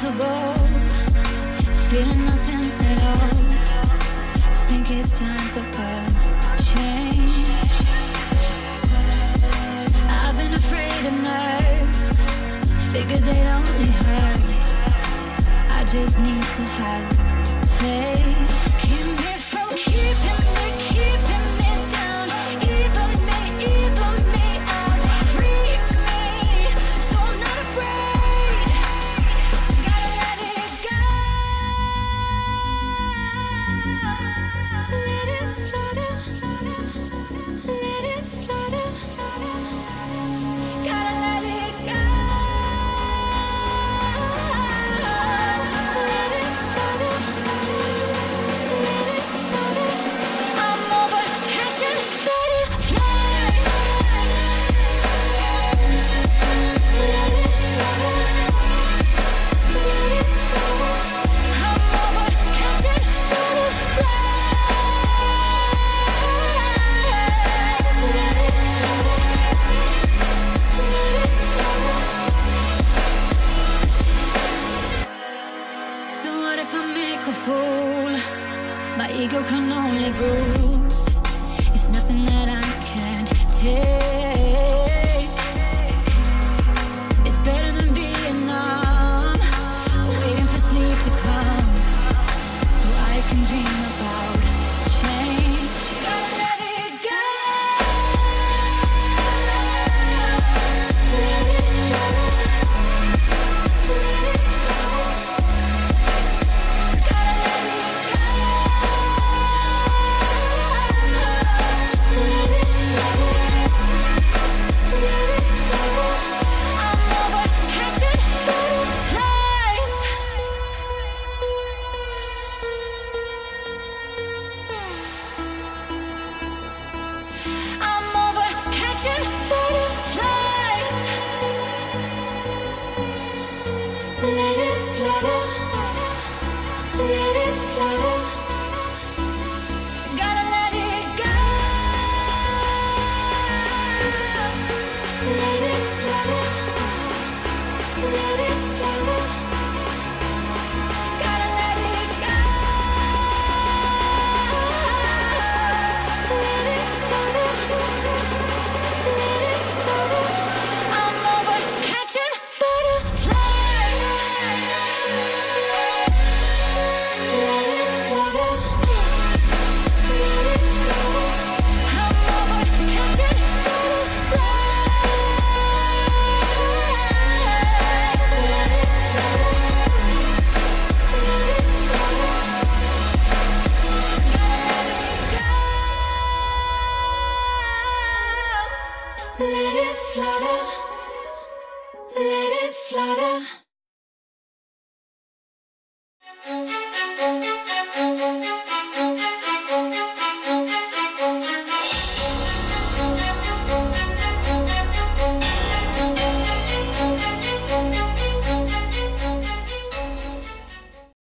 uncomfortable, feeling nothing at all. Think it's time for a change. I've been afraid of nerves, figured they'd only hurt. I just need to have faith. Keep me from keeping me down. Even me out. Free me, so I'm not afraid. Gotta let it go. Let it flutter. Let it flutter. Gotta let it go. Let it flutter. Let it flutter. I'm over catching butterflies. Let it flutter. Let it flutter. I'm over catching butterflies. Let it flutter. Let it flutter. So what if I make a fool? My ego can only bruise. It's nothing that I can't take. It's better than being numb, waiting for sleep to come, so I can dream about change. Gotta let it go. Let it flutter. Let it flutter. Gotta let it go. Let it flutter. Let it flutter. I'm over catching butterflies. I'm over catching butterflies. Let it flutter. Let it flutter. Gotta let it go. Let it flutter. Let it flutter. Gotta let it go. Let it flutter. Let it flutter. I'm over catching butterflies. Let it flutter. Let it flutter. I'm over catching butterflies. Let it flutter. Let it flutter. Gotta let it go. Let it flutter. Let it flutter.